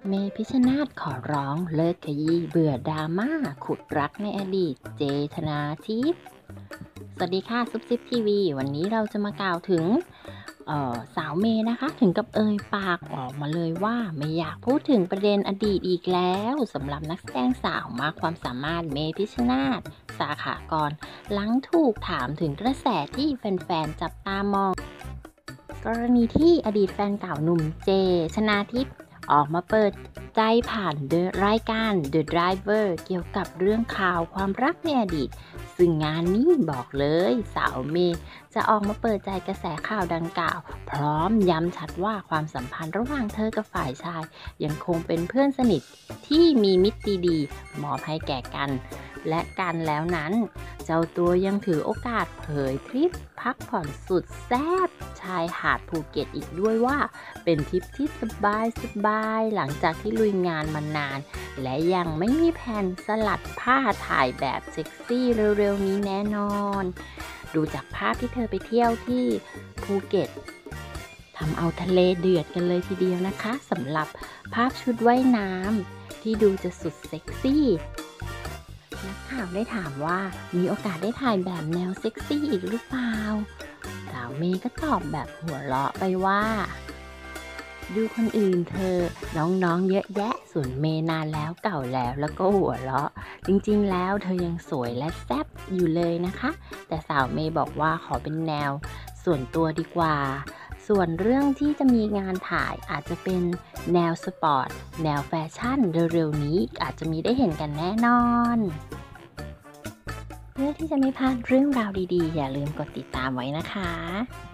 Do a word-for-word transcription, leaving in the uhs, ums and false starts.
เมพิชชนาธิ์ขอร้องเลิกขยี้เบื่อดราม่าขุดรักในอดีตเจธนาทิพย์สวัสดีค่ะซุปซิปทีวีวันนี้เราจะมากล่าวถึงเอ่อสาวเมย์นะคะถึงกับเอ่ยปากออกมาเลยว่าไม่อยากพูดถึงประเด็นอดีตอีกแล้วสำหรับนักแสดงสาวมากความสามารถเมพิชชนาธิ์สาขากรหลังถูกถามถึงกระแสที่แฟนๆจับตามองกรณีที่อดีตแฟนเก่าหนุ่มเจชนาทิพย์ออกมาเปิดใจผ่านรายการ The Driver เกี่ยวกับเรื่องข่าวความรักในอดีตซึ่งงานนี้บอกเลยสาวเมย์จะออกมาเปิดใจกระแสข่าวดังกล่าวพร้อมย้ำชัดว่าความสัมพันธ์ระหว่างเธอกับฝ่ายชายยังคงเป็นเพื่อนสนิทที่มีมิตรดีๆมอบให้แก่กันและกันแล้วนั้นเจ้าตัวยังถือโอกาสเผยทริปพักผ่อนสุดแซ่บชายหาดภูเก็ตอีกด้วยว่าเป็นทริปที่สบายสบายหลังจากที่ลุยงานมานานและยังไม่มีแผนสลัดผ้าถ่ายแบบเซ็กซี่เร็วๆนี้แน่นอนดูจากภาพที่เธอไปเที่ยวที่ภูเก็ตทำเอาทะเลเดือดกันเลยทีเดียวนะคะสำหรับภาพชุดว่ายน้ำที่ดูจะสุดเซ็กซี่นักข่าวได้ถามว่ามีโอกาสได้ถ่ายแบบแนวเซ็กซี่อีกหรือเปล่าสาวเมย์ก็ตอบแบบหัวเราะไปว่าดูคนอื่นเธอน้องๆเยอะแยะส่วนเมย์นานแล้วเก่าแล้วแล้วก็หัวเราะจริงๆแล้วเธอยังสวยและแซ่บอยู่เลยนะคะแต่สาวเมย์บอกว่าขอเป็นแนวส่วนตัวดีกว่าส่วนเรื่องที่จะมีงานถ่ายอาจจะเป็นแนวสปอร์ตแนวแฟชั่นเร็วๆนี้อาจจะมีได้เห็นกันแน่นอนเพื่อที่จะไม่พลาดเรื่องราวดีๆอย่าลืมกดติดตามไว้นะคะ